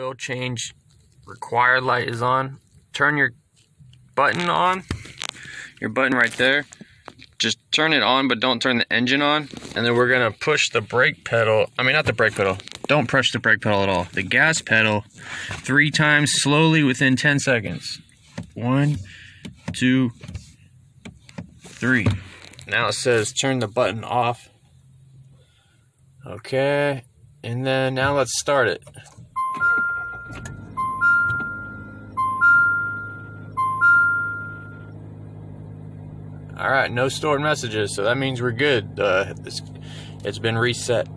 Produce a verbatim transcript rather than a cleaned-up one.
oil change required light is on. Turn your button on, your button right there. Just turn it on, but don't turn the engine on. And then we're gonna push the brake pedal. I mean, not the brake pedal. Don't push the brake pedal at all. The gas pedal three times slowly within ten seconds. One, two, three. Now it says turn the button off. Okay, and then now let's start it. Alright, no stored messages, so that means we're good. Uh, it's, it's been reset.